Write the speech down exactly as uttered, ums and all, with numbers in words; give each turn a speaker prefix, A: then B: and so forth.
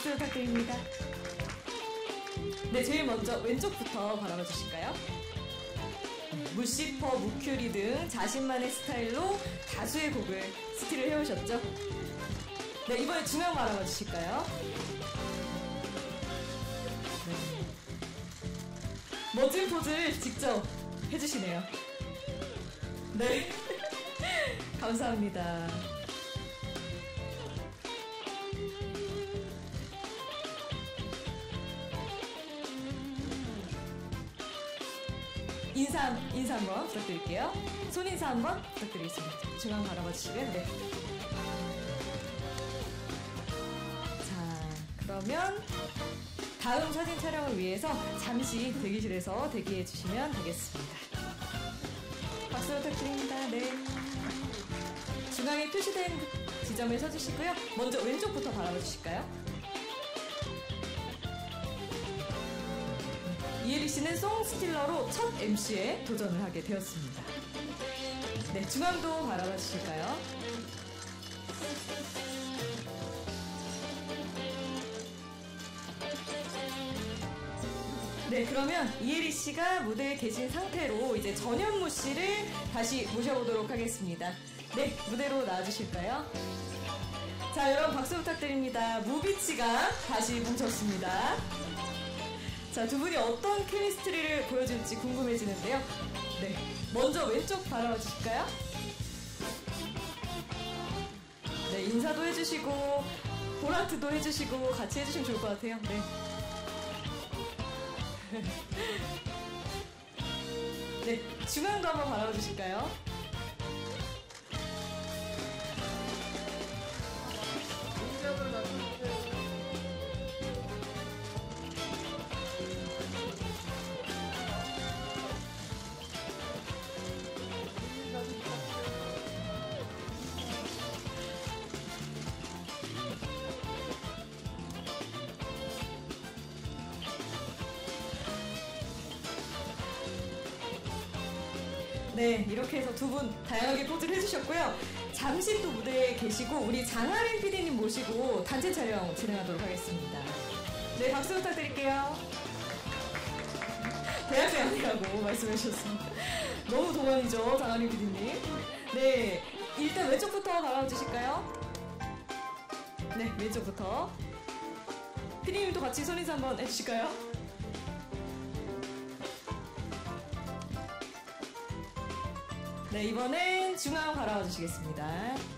A: 박수 부탁드립니다. 네, 제일 먼저 왼쪽부터 바라봐 주실까요? 무시퍼, 무큐리 등 자신만의 스타일로 다수의 곡을 스틸을 해오셨죠? 네, 이번에 중앙 바라봐 주실까요? 네. 멋진 포즈를 직접 해주시네요. 네. 감사합니다. 인사, 인사 한번 부탁드릴게요. 손인사 한번 부탁드리겠습니다. 중앙 바라봐 주시고요. 네. 자, 그러면 다음 사진 촬영을 위해서 잠시 대기실에서 대기해 주시면 되겠습니다. 박수 부탁드립니다. 네. 중앙에 표시된 지점에 서주시고요. 먼저 왼쪽부터 바라봐 주실까요? 이혜리 씨는 송스틸러로 첫 엠시에 도전을 하게 되었습니다. 네, 중앙도 바라봐 주실까요? 네, 그러면 이혜리 씨가 무대에 계신 상태로 이제 전현무 씨를 다시 모셔보도록 하겠습니다. 네, 무대로 나와주실까요? 자, 여러분 박수 부탁드립니다. 무비치가 다시 뭉쳤습니다. 자, 두 분이 어떤 케미스트리를 보여줄지 궁금해지는데요. 네, 먼저 왼쪽 바라봐 주실까요? 네, 인사도 해주시고 보라트도 해주시고 같이 해주시면 좋을 것 같아요. 네. 네, 중앙도 한번 바라봐 주실까요? 네, 이렇게 해서 두 분 다양하게 포즈를 해주셨고요. 잠시 또 무대에 계시고 우리 장하린 피디님 모시고 단체 촬영 진행하도록 하겠습니다. 네, 박수 부탁드릴게요. 대학생 아니라고 말씀해 주셨습니다. 너무 동안이죠, 장하린 피디님. 네, 일단 왼쪽부터 바라봐 주실까요? 네, 왼쪽부터. 피디님도 같이 손인사 한번 해주실까요? 네, 이번엔 중앙 바라봐 주시겠습니다.